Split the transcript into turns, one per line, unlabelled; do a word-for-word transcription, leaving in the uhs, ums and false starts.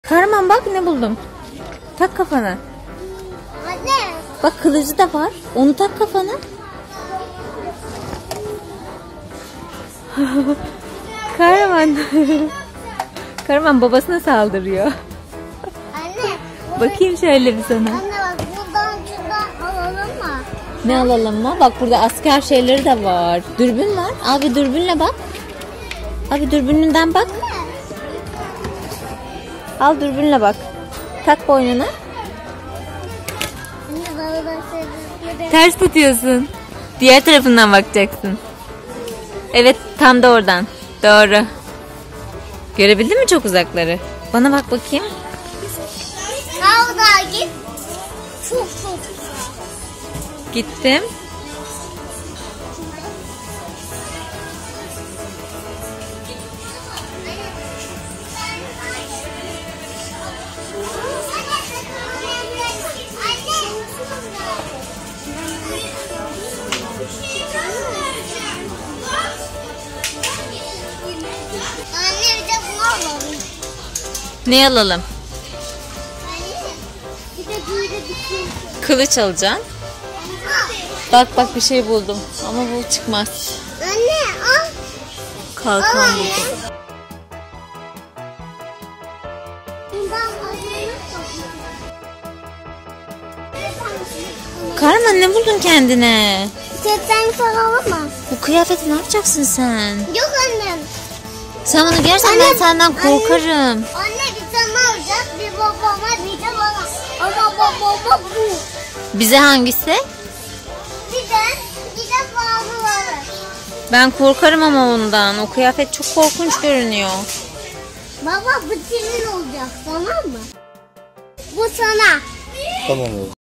Kahraman bak ne buldum. Tak kafana.
Anne.
Bak kılıcı da var. Onu tak kafana. Kahraman. Kahraman babasına saldırıyor.
Anne.
Bakayım şöyle bir sana.
Anne bak buradan şuradan alalım mı?
Ne alalım mı? Bak burada asker şeyleri de var. Dürbün var. Abi dürbünle bak. Abi dürbününden bak. Al dürbünle bak. Tak boynuna.
Anne bana da sevdiğim.
Ters tutuyorsun. Diğer tarafından bakacaksın. Evet tam da oradan. Doğru. Görebildin mi çok uzakları? Bana bak bakayım.
Al da git. Çok çok.
Gittim.
Anne bir de bunu alalım.
Ne alalım?
Anne bir de böyle bir şey.
Kılıç alacaksın. Bak bak bir şey buldum. Ama bu çıkmaz.
Anne al.
Kalkan
Al
buldum.
anne. Bundan alalım.
Kahraman ne buldun kendine?
Setten alalım mı?
Bu kıyafeti ne yapacaksın sen?
Yok annem.
Sen bunu giyersen
Anne,
ben senden
anne.
korkarım.
Anne bir tane alacağız. Bir babama bir de bana. Ama babama bu.
Bize hangisi?
Bir de bir de bazıları.
Ben korkarım ama ondan. O kıyafet çok korkunç görünüyor.
Baba bu senin olacak tamam mı? Bu sana.
Tamam oğlum.